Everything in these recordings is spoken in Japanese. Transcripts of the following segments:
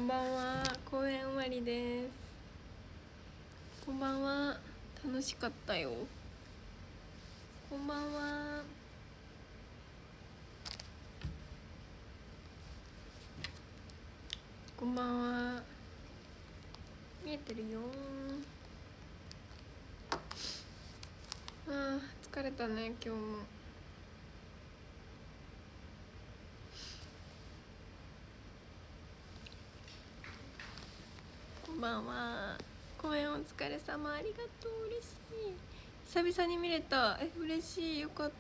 んばんは。公演終わりです。こんばんは。楽しかったよ。こんばんは。こんばんは。見えてるよ。あー疲れたね今日も。こんばんは。公演お疲れ様。ありがとう。嬉しい。久々に見れた。嬉しい。よかった。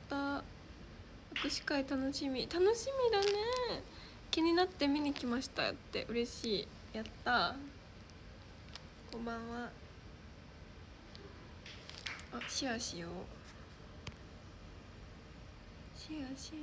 握手会楽しみ。楽しみだね。気になって見に来ましたって。嬉しい。やった。こんばんは。あ、シェアしよう。シェアシェ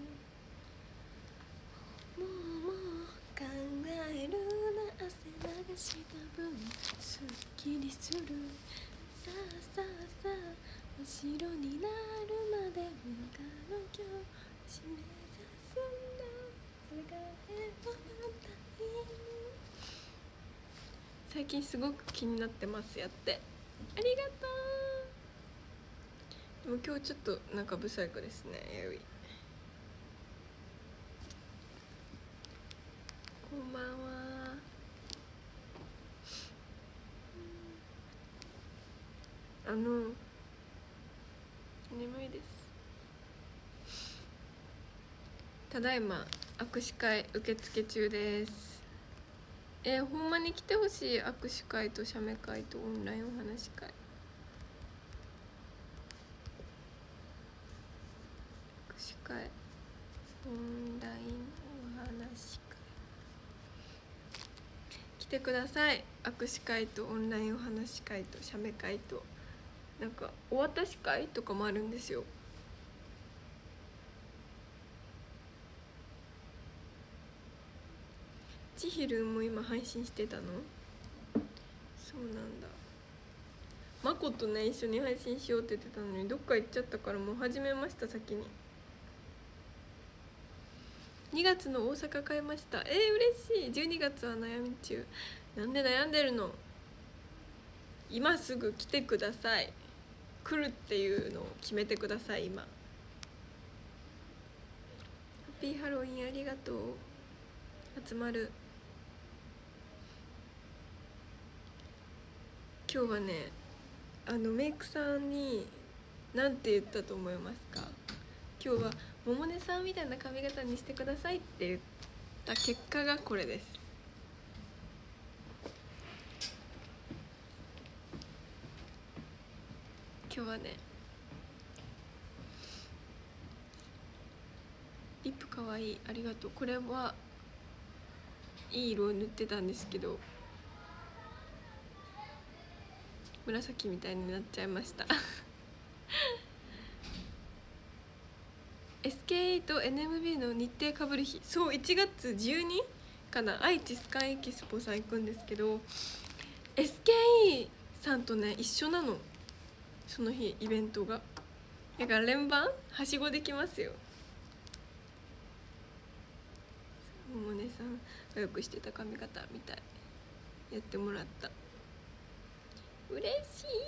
ア。もう考えるな。汗流した分すっきりする。さあさあさあ真っ白になるまで無我の境地目指すんだ。それが平和なタイム。最近すごく気になってます。やってありがとう。でも今日ちょっとなんか不細工ですね。やいこんばんは。眠いです。ただいま握手会受付中です。ほんまに来てほしい。握手会と写メ会とオンラインお話し会。握手会オンラインお話し会来てください。握手会とオンラインお話し会と写メ会となんかお渡し会とかもあるんですよ。ちひるも今配信してたの？そうなんだ。まことね一緒に配信しようって言ってたのにどっか行っちゃったからもう始めました。先に2月の大阪買いました。嬉しい。12月は悩み中。なんで悩んでるの？今すぐ来てください。来るっていうのを決めてください。今ハッピーハロウィンありがとう。集まる。今日はねメイクさんに何て言ったと思いますか？今日は百音さんみたいな髪型にしてくださいって言った結果がこれです。今日はねリップかわいい。ありがとう。これはいい色を塗ってたんですけど紫みたいになっちゃいましたSK8NMB の日程かぶる日、そう1月12かな。愛知スカイエキスポさん行くんですけど SKE さんとね一緒なの。その日イベントがだから連番はしごできますよ。百音さんがよくしてた髪型みたいやってもらった。嬉しい。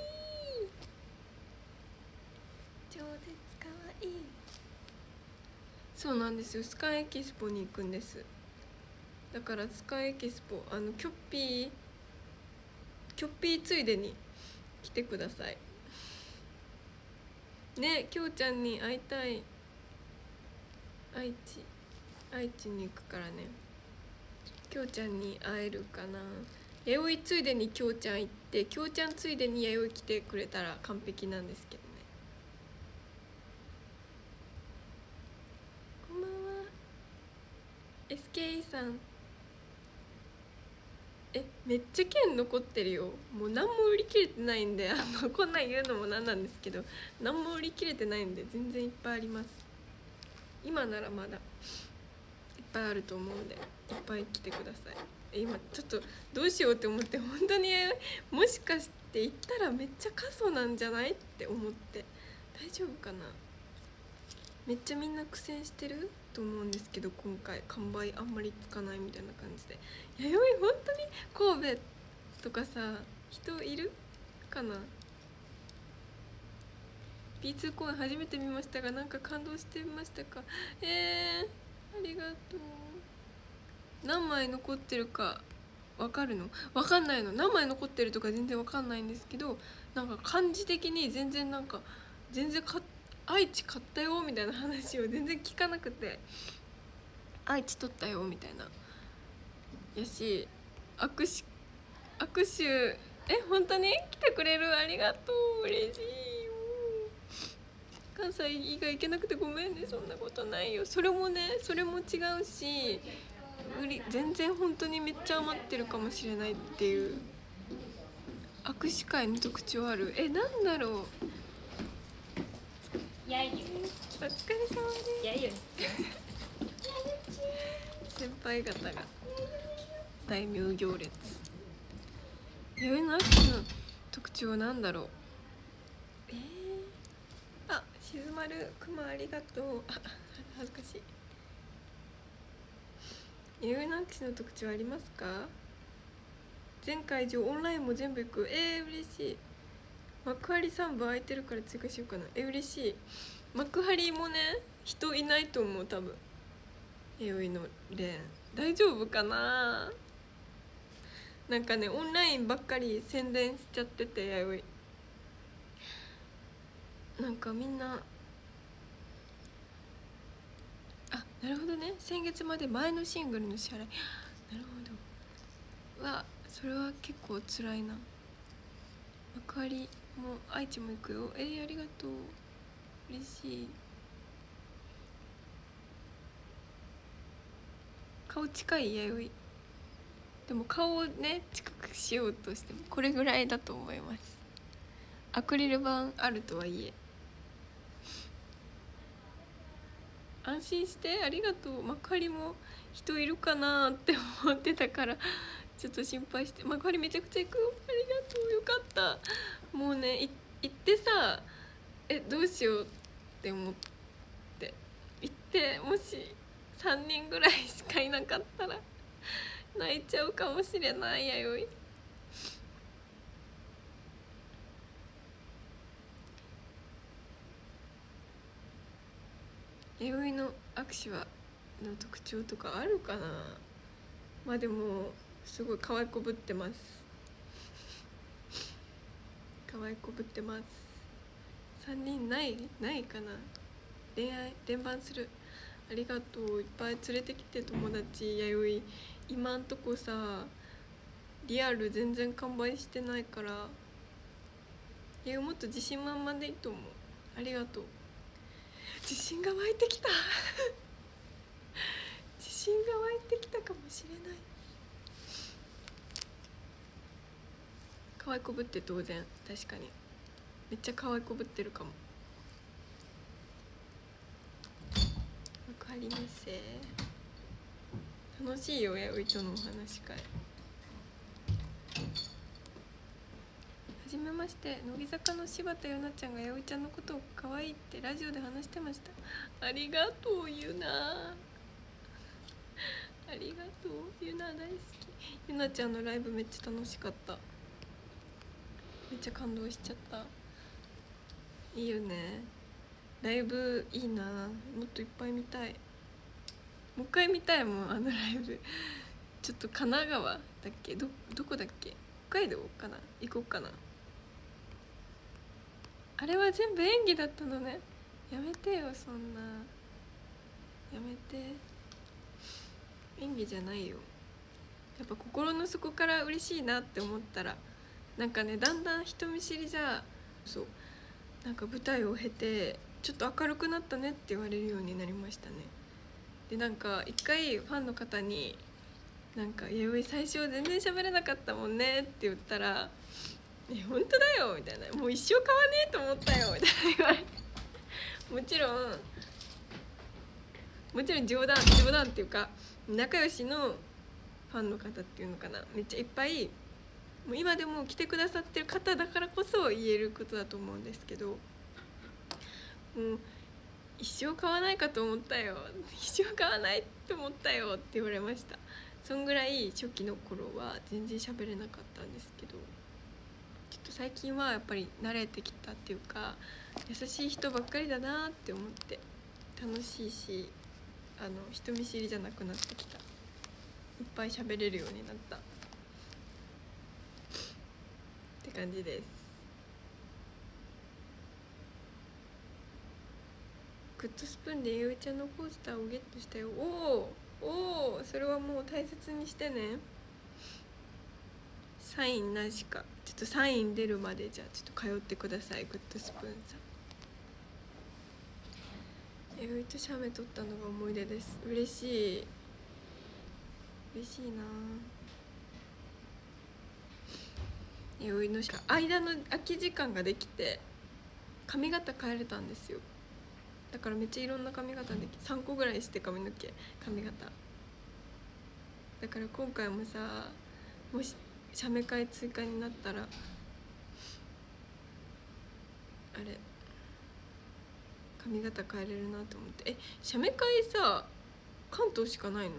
超絶かわいい。そうなんですよ。スカイエキスポに行くんです。だからスカイエキスポキョッピーついでに来てくださいね。きょうちゃんに会いたい。愛知に行くからね。きょうちゃんに会えるかな。弥生ついでにきょうちゃん行ってきょうちゃんついでに弥生来てくれたら完璧なんですけどね。こんばんは SKE さん。めっちゃ券残ってるよ。もう何も売り切れてないんでこんなん言うのもなんなんですけど何も売り切れてないんで全然いっぱいあります。今ならまだいっぱいあると思うんでいっぱい来てください。今ちょっとどうしようって思って本当にもしかして行ったらめっちゃ過疎なんじゃないって思って大丈夫かな。めっちゃみんな苦戦してる。 と思うんですけど、今回完売あんまりつかないみたいな感じで。弥生本当に神戸とかさ人いるかな。 B2 公演初めて見ましたがなんか感動してましたか。ありがとう。何枚残ってるか分かるの？分かんないの。何枚残ってるとか全然分かんないんですけど、なんか感じ的に全然なんか全然愛知買ったよみたいな話を全然聞かなくて、愛知取ったよみたいなやし、握手本当に来てくれる、ありがとう、嬉しい。関西以外行けなくてごめんね。そんなことないよ。それも違うし、全然本当にめっちゃ余ってるかもしれないっていう。握手会の特徴ある。なんだろう。 やゆ。 お疲れ様です。 やゆ。 先輩方が大名行列。弥生の握手の特徴なんだろう。静まるクマありがとう。恥ずかしい。弥生の握手の特徴ありますか？全会場オンラインも全部行く。嬉しい。幕張3部空いてるから追加しようかな。嬉しい。幕張もね人いないと思う多分。弥生のレーン大丈夫かな。なんかねオンラインばっかり宣伝しちゃってて、弥生なんかみんななるほどね。先月まで前のシングルの支払い。なるほど。それは結構辛いな。幕張も愛知も行くよ。ありがとう、嬉しい。顔近い弥生。でも顔をね近くしようとしてもこれぐらいだと思います。アクリル板あるとはいえ。安心して、ありがとう。幕張も人いるかなって思ってたからちょっと心配して。幕張めちゃくちゃ行くよ。ありがとう、よかった。もうね行ってさどうしようって思って、行ってもし3人ぐらいしかいなかったら泣いちゃうかもしれない。弥生弥生の握手の特徴とかあるかな。まあでもすごい可愛いこぶってます。可愛いこぶってます。3人ないかな。連番する。ありがとう。いっぱい連れてきて友達。弥生今んとこさリアル全然完売してないから、弥生もっと自信満々でいいと思う。ありがとう。自信が湧いてきた自信が湧いてきたかもしれない。可愛いこぶって当然。確かにめっちゃ可愛いこぶってるかも。幕張メッセ楽しいよ。弥生とのお話会。はじめまして。乃木坂の柴田柚菜ちゃんが弥生ちゃんのことを可愛いってラジオで話してました。ありがとうゆな。ありがとうゆな、大好き。ゆなちゃんのライブめっちゃ楽しかった。めっちゃ感動しちゃった。いいよねライブ。いいな、もっといっぱい見たい。もう一回見たいもんライブ。ちょっと神奈川だっけ、どこだっけ、北海道かな、行こうかな。あれは全部演技だったのね。やめてよそんな。やめて。演技じゃないよ。やっぱ心の底から嬉しいなって思ったらなんかね、だんだん人見知りじゃそうなんか舞台を経てちょっと明るくなったねって言われるようになりましたね。でなんか一回ファンの方になんか「弥生最初全然喋れなかったもんね」って言ったら「本当だよ」みたいな「もう一生買わねえと思ったよ」みたいな言われてもちろん冗談っていうか仲良しのファンの方っていうのかな、めっちゃいっぱいもう今でも来てくださってる方だからこそ言えることだと思うんですけど、もう一生買わないかと思ったよ、一生買わないと思ったよって言われました。そんぐらい初期の頃は全然喋れなかったんですけど、ちょっと最近はやっぱり慣れてきたっていうか、優しい人ばっかりだなって思って楽しいし、人見知りじゃなくなってきた。いっぱい喋れるようになったって感じです。グッドスプーンでゆうちゃんのコースターをゲットしたよ。おお、それはもう大切にしてね。サインなしか、ちょっとサイン出るまでじゃあちょっと通ってください、グッドスプーンさん。ゆうと写メ撮ったのが思い出です。嬉しい、嬉しいな。ゆいの間の空き時間ができて髪型変えれたんですよ。だからめっちゃいろんな髪型でき、3個ぐらいして髪型だから今回もさ、もし写メ会追加になったらあれ髪型変えれるなと思って。写メ会さ関東しかないの？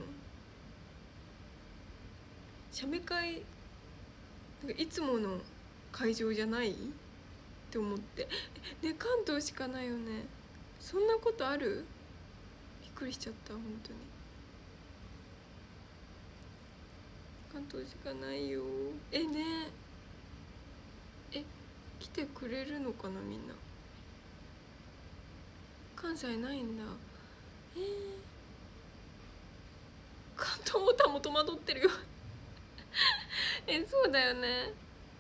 写メ会なんかいつもの会場じゃないって思って、ね、関東しかないよね。そんなことある？びっくりしちゃった。本当に関東しかないよ。ね来てくれるのかな、みんな。関西ないんだ。関東オタも戸惑ってるよそうだよね。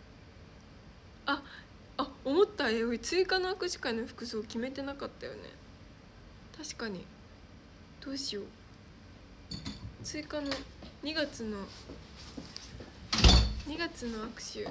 思った。追加の握手会の服装決めてなかったよね。確かに。どうしよう。追加の2月の握手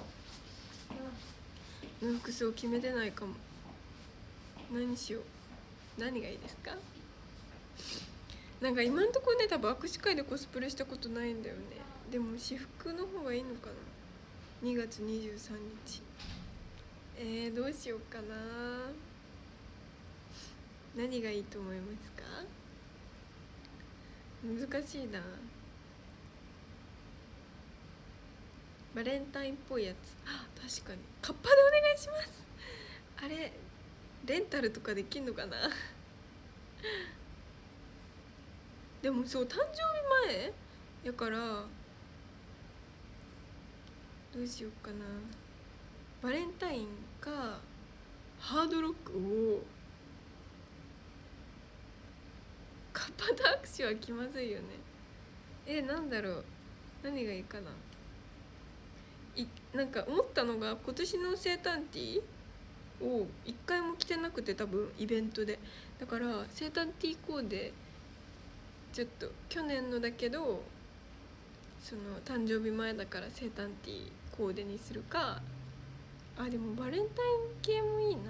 の服装決めてないかも。何しよう。何がいいですか？なんか今んとこね、多分握手会でコスプレしたことないんだよね。でも私服の方がいいのかな。2月23日。どうしようかな。何がいいと思いますか？難しいな。バレンタインっぽいやつ。確かにカッパでお願いします。あれレンタルとかできんのかなでもそう、誕生日前やからどうしようかな。バレンタインかハードロック。カッパと握手は気まずいよね。なんだろう、何がいいかな。なんか思ったのが、今年の生誕ティーを一回も着てなくて、多分イベントで。だから生誕ティーコーデ、ちょっと去年のだけどその誕生日前だから生誕ティーコーデにするか。でもバレンタイン系もいいな。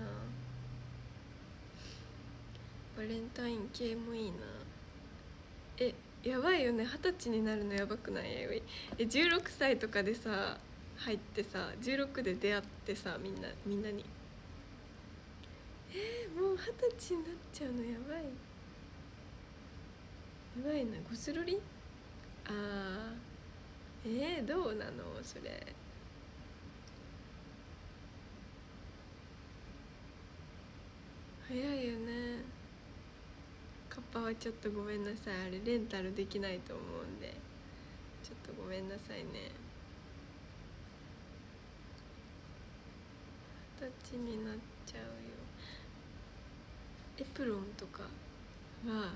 バレンタイン系もいいな。やばいよね、20歳になるのやばくない？16歳とかでさ入ってさ、16で出会ってさ、みんなにもう20歳になっちゃうのやばい。やばいな。ゴスロリどうなのそれ。早いよね。カッパはちょっとごめんなさい。あれレンタルできないと思うんで、ちょっとごめんなさいね。20歳になっちゃうよ。エプロンとかは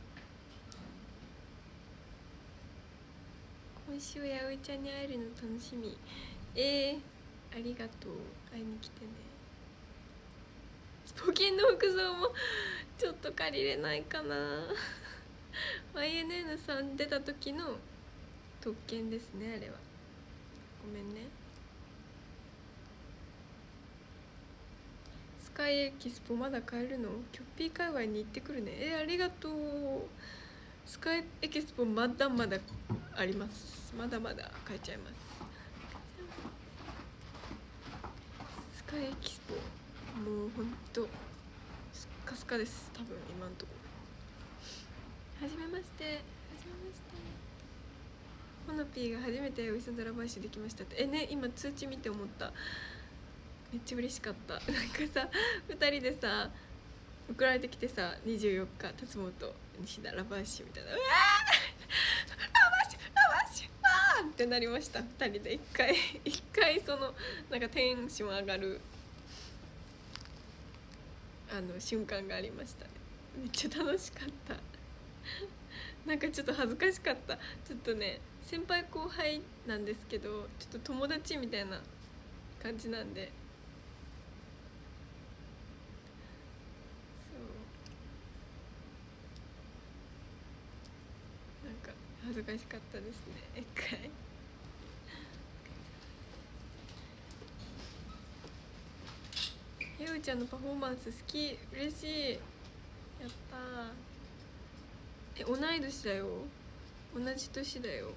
今週やおいちゃんに会えるの楽しみ。ありがとう。会いに来てね。スポキンの服装もちょっと借りれないかなYNN さん出た時の特権ですね、あれは。ごめんね。スカイエキスポまだ買えるの？キョッピー界隈に行ってくるね。ありがとう。スカイエキスポまだまだあります。まだまだ買えちゃいます。スカイエキスポもうほんとカスカです多分今んとこ。はじめまして。ほのぴーが初めてウィスンドラバーシュできましたってね、今通知見て思った。めっちゃ嬉しかった。なんかさ2人でさ送られてきてさ、24日辰本西田ラバーシュみたいな、うわーラバーシュあーってなりました。2人で一回そのなんかテンション上がる瞬間がありましたね。めっちゃ楽しかったなんかちょっと恥ずかしかった。ちょっとね先輩後輩なんですけど、ちょっと友達みたいな感じなんで、そうなんか恥ずかしかったですね一回。ゆうちゃんのパフォーマンス好き、嬉しい、やったー。同い年だよ、同じ年だよ。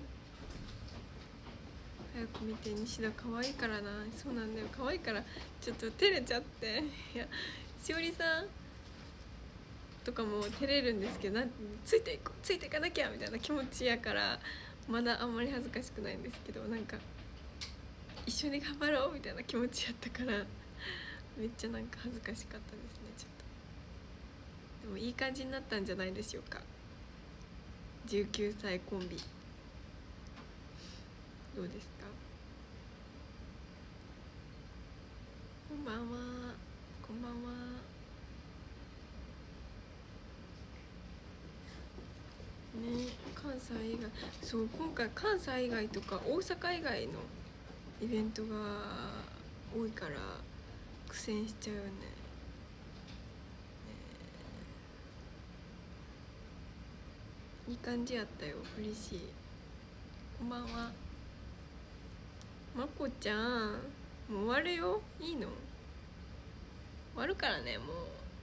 早く見て、西田可愛いからな。そうなんだよ、可愛いからちょっと照れちゃっていやしおりさんとかも照れるんですけど、ついていかなきゃみたいな気持ちやからまだあんまり恥ずかしくないんですけど、なんか一緒に頑張ろうみたいな気持ちやったからめっちゃなんか恥ずかしかったですね。ちょっとでもいい感じになったんじゃないでしょうか。19歳コンビどうですか。こんばんは。こんばんは。ね、関西以外、そう今回関西以外とか大阪以外のイベントが多いから苦戦しちゃうよね。いい感じやったよ、嬉しい。こんばんは。まこちゃんもう終わるよ。いいの終わるからね。もう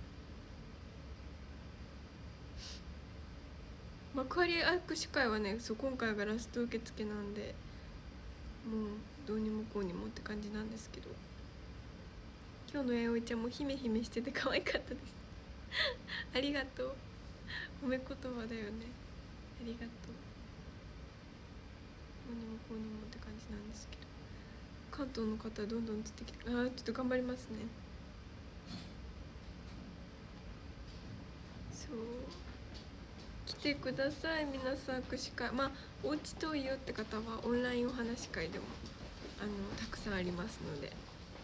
幕張握手会はね、そう今回がラスト受付なんで、もうどうにもこうにもって感じなんですけど、今日のえおいちゃんも姫姫してて可愛かったですありがとう、褒め言葉だよね、ありがとう。どうにもこうにもって感じなんですけど、関東の方どんどんつってきて、ちょっと頑張りますね。そう来てください皆さん。握手会、まあお家遠いよって方はオンラインお話し会でもたくさんありますので、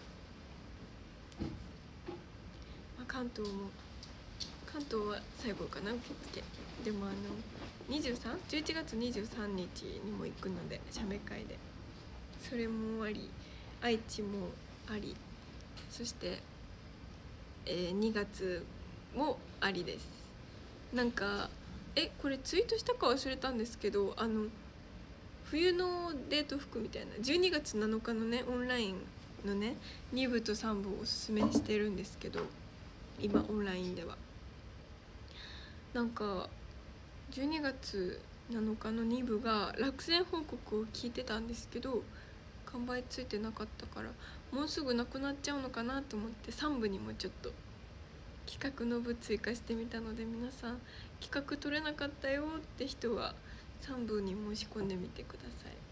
まあ、関東は最後かな、受付。でも11月23日にも行くので、写メ会でそれもあり、愛知もあり、そして、2月もありです。なんかこれツイートしたか忘れたんですけど、冬のデート服みたいな12月7日のねオンラインのね2部と3部をおすすめしてるんですけど、今オンラインではなんか12月7日の2部が落選報告を聞いてたんですけど、完売ついてなかったからもうすぐなくなっちゃうのかなと思って3部にもちょっと企画の部追加してみたので、皆さん企画取れなかったよって人は3部に申し込んでみてください。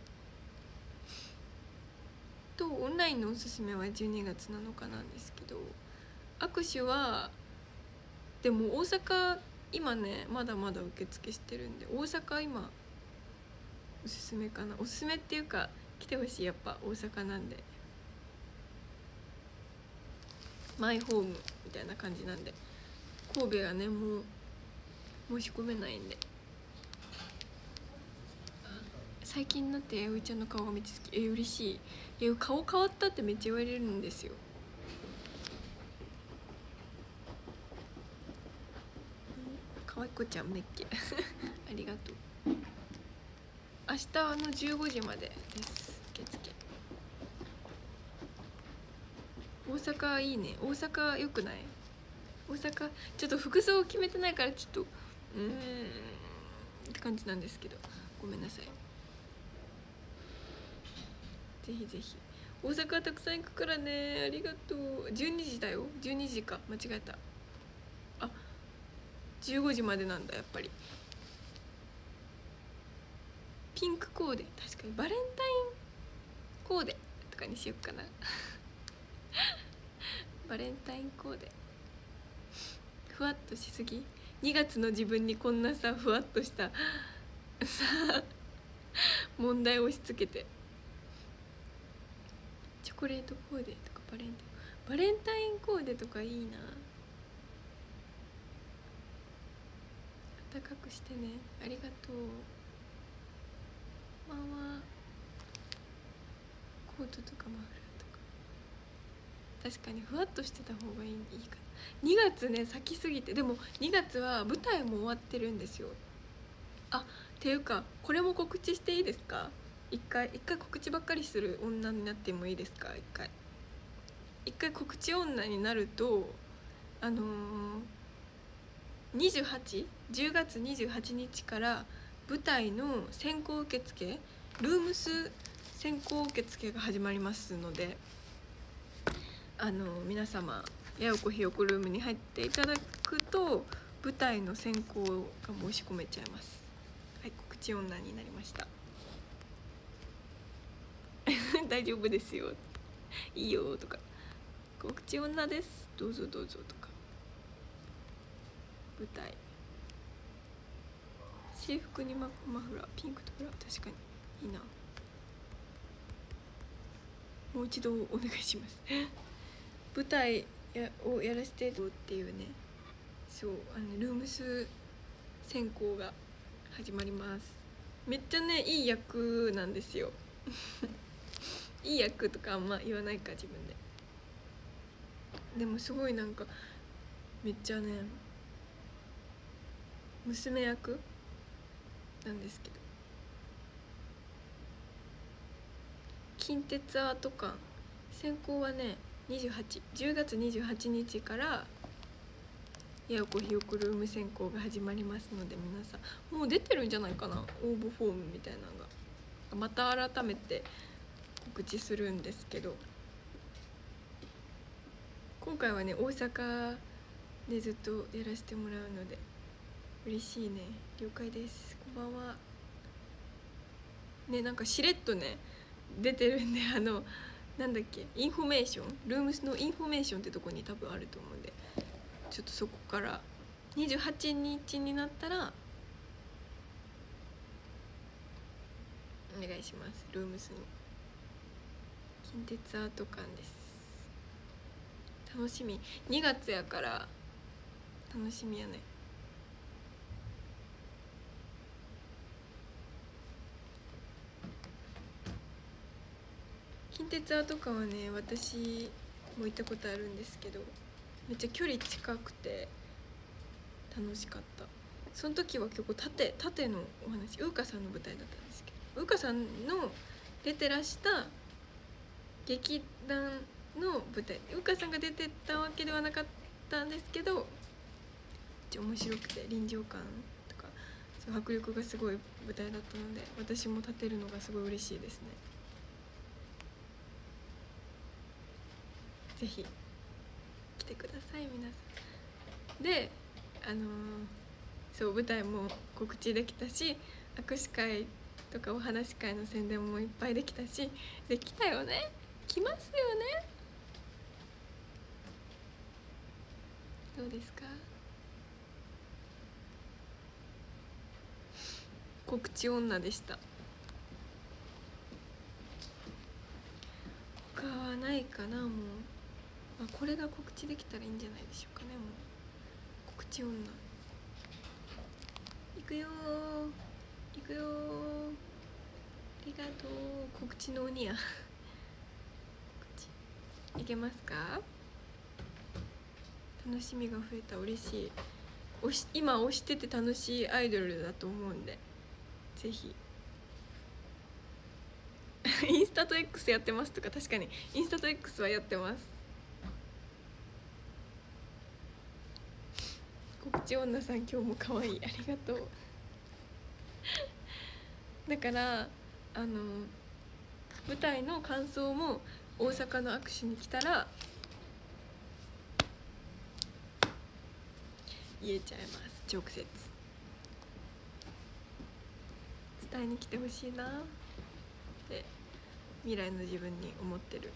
とオンラインのおすすめは12月7日なんですけど、握手はでも大阪今ねまだまだ受付してるんで、大阪今おすすめかな。おすすめっていうか来てほしい、やっぱ大阪なんでマイホームみたいな感じなんで、神戸はねもう申し込めないんで。最近になってえおいちゃんの顔がめっちゃ好き。嬉しい。顔変わったってめっちゃ言われるんですよ。かわいこちゃんめっけありがとう。明日15時までです受付。大阪いいね。大阪よくない？大阪ちょっと服装を決めてないからちょっとって感じなんですけど、ごめんなさい。ぜひぜひ大阪たくさん行くからね。ありがとう。12時だよ。12時か間違えた。 15時までなんだやっぱり。ピンクコーデ、確かにバレンタインコーデとかにしよっかなバレンタインコーデふわっとしすぎ。2月の自分にこんなさふわっとしたさ問題を押し付けて。チョコレートコーデとかバレンタインコーデとかいいな。暖かくしてね。ありがとう。まあまあコートとかマフラーとか確かにふわっとしてた方がいいかな。2月ね先すぎて。でも2月は舞台も終わってるんですよ。あっていうかこれも告知していいですか。一回告知ばっかりする女になってもいいですか。一回告知女になると10月28日から舞台の先行受付ルームス先行受付が始まりますので、皆様やおこひよこルームに入っていただくと舞台の先行が申し込めちゃいます。はい、告知女になりました大丈夫ですよいいよとか告知女ですどうぞどうぞとか。舞台制服にマフラーピンクとブラ確かにいいな。もう一度お願いします舞台をやらせてっていうね。そうルームス選考が始まります。めっちゃねいい役なんですよいい役とかあんま言わないか自分で。でもすごいなんかめっちゃね娘役なんですけど、近鉄アート館先行はね10月28日からやおこひよこルーム選考が始まりますので、皆さんもう出てるんじゃないかな応募フォームみたいなのが。また改めて告知するんですけど、今回はね大阪でずっとやらせてもらうので嬉しいね。了解です。こんばんはね。なんかしれっとね出てるんでなんだっけインフォメーションルームスのインフォメーションってとこに多分あると思うんで、ちょっとそこから28日になったらお願いします。ルームスの近鉄アート館です。楽しみ。2月やから楽しみやね。近鉄アート館はね私も行ったことあるんですけど、めっちゃ距離近くて楽しかった。その時は結構縦のお話、ウーカさんの舞台だったんですけど、ウーカさんの出てらした劇団の舞台、ウーカさんが出てたわけではなかったんですけど、面白くて臨場感とかそう迫力がすごい舞台だったので、私も立てるのがすごい嬉しいですね。ぜひ来てください皆さん。でそう舞台も告知できたし、握手会とかお話し会の宣伝もいっぱいできたし、できたよね。来ますよね。どうですか。告知女でした。他はないかな。もう、これが告知できたらいいんじゃないでしょうかね。もう告知女行くよ行くよ。ありがとう。告知の鬼やいけますか。楽しみが増えた。嬉しい。今推してて楽しいアイドルだと思うんで、ぜひインスタと X やってますとか、確かにインスタと X はやってます。告知女さん今日も可愛い。ありがとうだから舞台の感想も大阪の握手に来たら言えちゃいます。 直接伝えに来てほしいなって未来の自分に思ってる。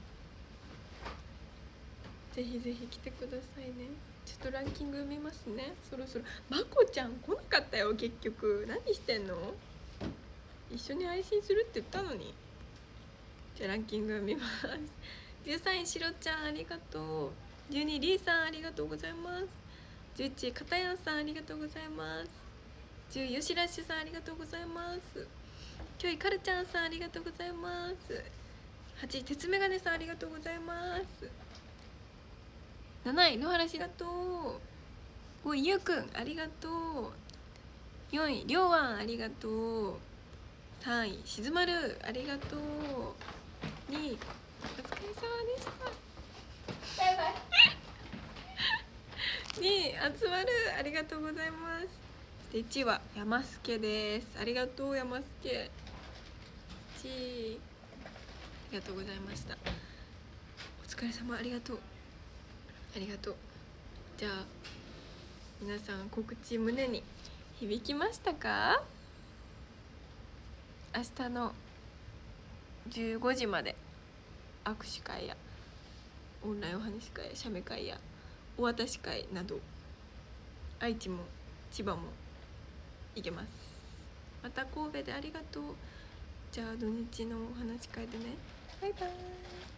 ぜひぜひ来てくださいね。ちょっとランキング見ますね。そろそろまこちゃん来なかったよ結局。何してんの？一緒に配信するって言ったのに。じゃあランキング見ます。13位しろちゃんありがとう。12位りーさんありがとうございます。11位かたやんさんありがとうございます。10位よしらっしゅさんありがとうございます。9位かるちゃんさんありがとうございます。8位てつめがねさんありがとうございます。7位野原氏ありがとう。5位ゆうくんありがとう。4位りょうわんありがとう。3位しずまるありがとう。2位お疲れ様でした。バイバイ。2位あつまるありがとうございます。で1位は山助です。ありがとう山助。1位ありがとうございました。お疲れ様ありがとう。ありがとう。じゃあ皆さん告知胸に響きましたか？明日の15時まで握手会やオンラインお話会や写メ会やお渡し会など愛知も千葉も行けます。また神戸でありがとう。じゃあ土日のお話会でね。バイバーイ。